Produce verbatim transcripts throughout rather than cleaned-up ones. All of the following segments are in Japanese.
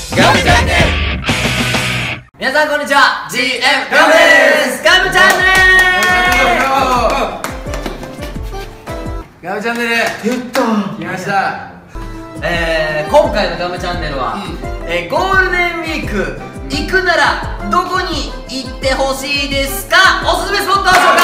ガムチャンネル。皆さんこんにちは、 ジーエム ガムです。ガムチャンネル。 ガムチャンネルやったー、来ました。 えー、今回のガムチャンネルは、うん、えー、ゴールデンウィーク行くならどこに行ってほしいですか、おすすめスポットを紹介。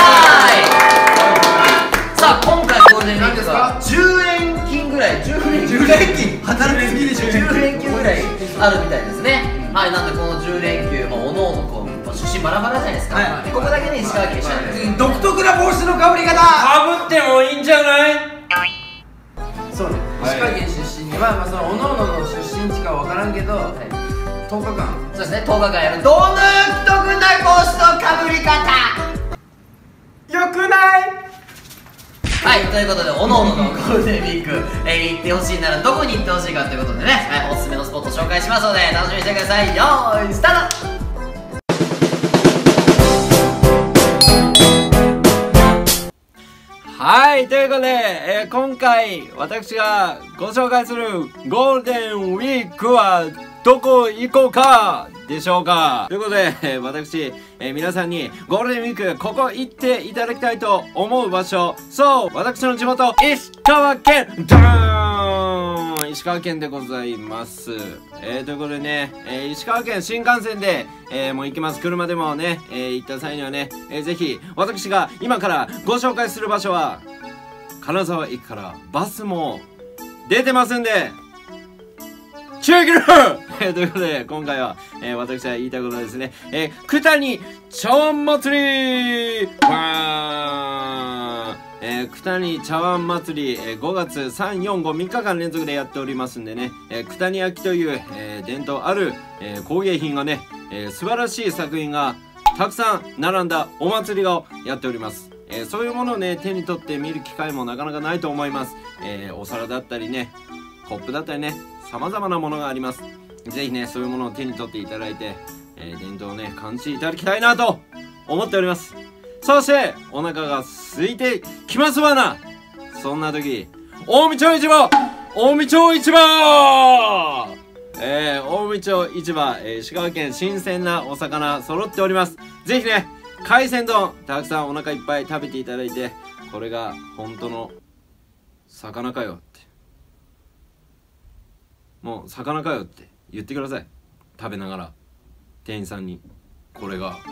さあ、今回ゴールデンウィークはじゅうれんきんぐらい、じゅうれんきん働きすぎでしょ。 じゅうれんきゅうぐらいあるみたいですね。はい、なんでこのじゅうれんきゅう、まあ、おのおのこう出身バラバラじゃないですか、はい、ここだけね石川県したんです。 独特な帽子のかぶり方かぶってもいいんじゃない。 そうね、石川県出身には、まあ、そのおのおのの出身地かわからんけど、はい、とおかかん、 そうですね、とおかかんやるどんな独特な帽子のかぶり方よくない。 はい、ということで、おのおののゴールデンウィーク、えー、行ってほしいならどこに行ってほしいかということでね、はい、おすすめのスポットを紹介しますので楽しみにしてください。よーいスタート。 はい、ということで、えー、今回私がご紹介するゴールデンウィークはどこ行こうかでしょうか。ということで、えー、私、えー、皆さんにゴールデンウィークここ行っていただきたいと思う場所、そう、私の地元石川県ドーン石川県でございます。えー、ということでね、えー、石川県新幹線で、えー、もう行きます。車でもね、えー、行った際にはね、えー、ぜひ私が今からご紹介する場所は金沢駅からバスも出てますんでチェックえー、ということで、今回は、えー、私は言いたいことはですね、えー、九谷茶碗祭りわーえー、九谷茶碗祭り、えー、ごがつさん、よん、ご、みっかかん連続でやっておりますんでね、えー、九谷焼という、えー、伝統ある、えー、工芸品がね、えー、素晴らしい作品がたくさん並んだお祭りをやっております。えー、そういうものをね、手に取って見る機会もなかなかないと思います。えー、お皿だったりね、コップだったりね、様々なものがあります。ぜひね、そういうものを手に取っていただいて、えー、伝統をね、感じていただきたいなと思っております。そして、お腹が空いてきますわな。そんな時、近江町市場近江町市場えー、近江町市場、えー、石川県新鮮なお魚揃っております。ぜひね、海鮮丼、たくさんお腹いっぱい食べていただいて、これが本当の魚かよって。もう魚かよって言ってください。食べながら店員さんにこれが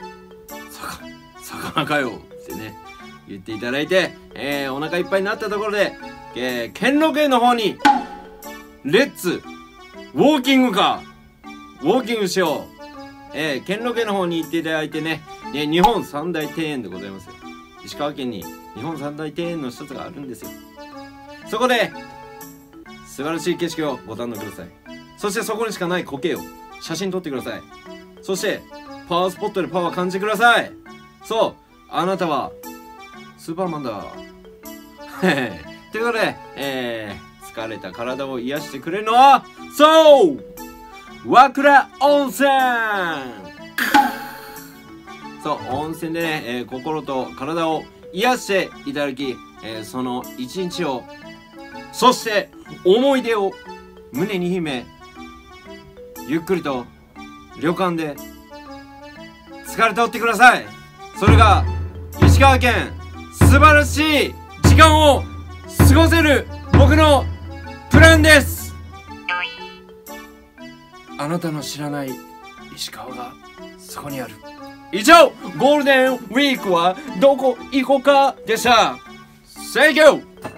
魚かよってね言っていただいて、えー、お腹いっぱいになったところで、えー、兼六園の方にレッツウォーキングかウォーキングしよう。えー、兼六園の方に行っていただいてね、ね、日本三大庭園でございますよ。石川県に日本三大庭園の一つがあるんですよ。そこで素晴らしい景色をご堪能ください。そしてそこにしかない苔を写真撮ってください。そしてパワースポットでパワー感じてください。そう、あなたはスーパーマンだということで、えー、疲れた体を癒してくれるのはそう和倉温泉そう、温泉でね、えー、心と体を癒していただき、えー、その一日を、そして思い出を胸に秘め、ゆっくりと旅館で疲れておってください。それが石川県素晴らしい時間を過ごせる僕のプランです。あなたの知らない石川がそこにある。以上、ゴールデンウィークはどこ行こうかでした。 Thank you!